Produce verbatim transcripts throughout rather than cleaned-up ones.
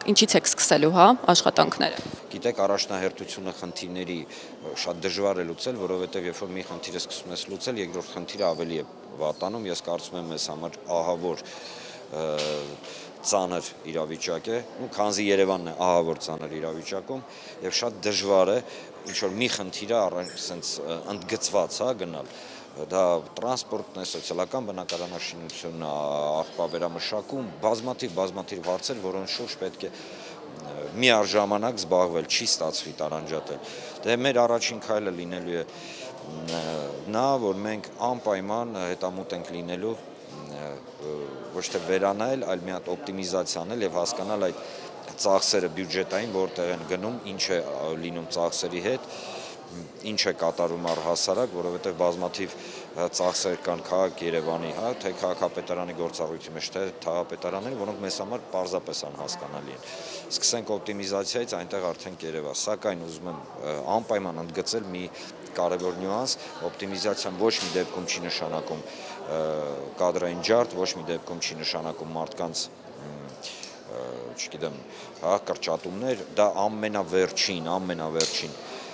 ինչից եք սկսելու, հա, աշխատանքները։ Գիտեք, առաջնահերթությունը խնդիրների շատ դժվար է լուծել, որովհետև երբ որ մի խնդիրը սկսում ես լուծել, երկրորդ խնդիրը ավելի է վատանում, ես կարծում եմ մեզ համար ահավոր ծանր իրավիճակ է, ու քանզի Երևանն է ահավոր ծանր իրավիճակում, եւ շատ դժվար է ինչ որ մի խնդիրը առանց ընդգծված, հա, գնալ։ Դա տրանսպորտն է, սոցիալական բնակարանաշինությունն, աղբավերամշակում, բազմաթիվ բազմաթիվ հարցեր, որոնց շուրջ պետք է միառժամանակ զբաղվել, չի ստացվի տարանջատել։ Դե մեր առաջին քայլը լինելու է նա, որ մենք անպայման հետամուտ ենք լինելու ոչ թե վերանայել, այլ մի հատ օպտիմիզացիա անել եւ հասկանալ այդ ծախսերը բյուջետային որտեղ են գնում, ինչ է լինում ծախսերի հետ, ինչ է կատարում առհասարակ, որովհետև բազմաթիվ ծախսեր կան քաղաք Երևանի, հա, թե քաղաքապետարանի գործառույթի մեջ, թե թաղապետարանների, որոնք մեզ համար պարզապես անհասկանալի են։ Սկսենք օպտիմիզացիայից, այնտեղ արդեն կերևա, սակայն ուզում եմ անպայման ընդգծել մի կարևոր նյուանս, օպտիմիզացիան ոչ մի դեպքում չի նշանակում կադրային ջարդ, ոչ մի դեպքում չի նշանակում մարդկանց, չգիտեմ, հա, կրճատումներ, դա ամենավերջին, ամենավերջին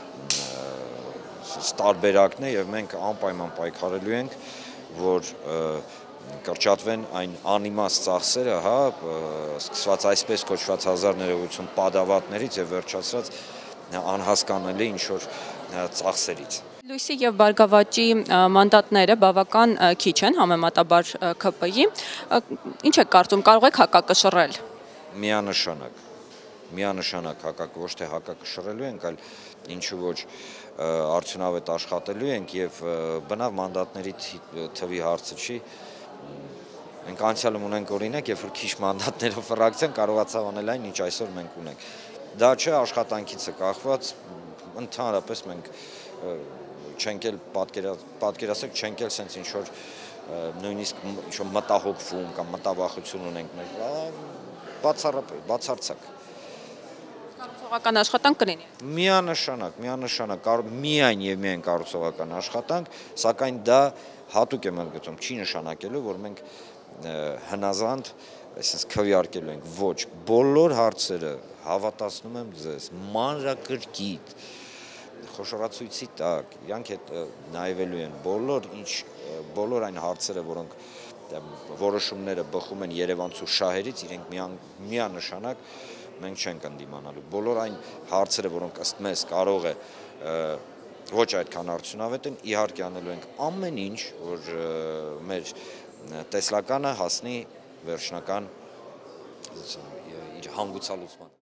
տարբերակն է եւ մենք անպայման պայքարելու ենք, որ կրճատվեն այն անիմաստ ծախսերը, հա, սկսված այսպես կոչված հազար ներողություն պատավատներից եւ վերջացրած անհասկանալի ինչ որ ծախսերից։ Լույսի եւ Բարգավաճի մանդատները բավական քիչ են համեմատաբար K P I-ի։ Ինչ եք կարծում, կարող եք հակակշռել։ Միանշանակ, միանշանակ հակակ ոչ թե հակակշռելու ենք, այլ ինչու ոչ արդյունավետ աշխատելու ենք եւ բնավ մանդատների թվի հարցը չի։ Մենք անցյալում ունենք օրինակ, երբ որ քիչ մանդատներով ֆրակցիան կարողացավ անել այն, ինչ այսօր մենք ունենք։ Դա չէ աշխատանքից է կախված, ընդհանրապես մենք չենք էլ պատկերացրեք, չենք էլ sense ինչ որ նույնիսկ ինչ որ մտահոգվում կամ մտավախություն ունենք մեր, բացառապես, բացարձակ։ Կառուցողական աշխատանք կլինի։ Միանշանակ, միանշանակ, միայն եւ միայն կառուցողական աշխատանք, սակայն դա հատուկ եմ ընդգծում, չի նշանակելու, որ մենք հնազանդ, այսպես քվեարկելու ենք, ոչ, բոլոր հարցերը, հավատացնում եմ ձեզ, մանրակրկիտ խոշորացույցի տակ, իրանք հետ նայվելու են բոլոր ինչ բոլոր այն հարցերը, որոնք որոշումները բխում են երևանցու շահերից, իրենք միանշանակ մենք չենք ընդդիմանալու։ Բոլոր այն հարցերը, որոնք ըստ մեզ կարող է ոչ այդքան արդյունավետ են, իհարկե անելու ենք ամեն ինչ, որ մեր տեսլականը հասնի վերջնական իր հանգուցալուծման։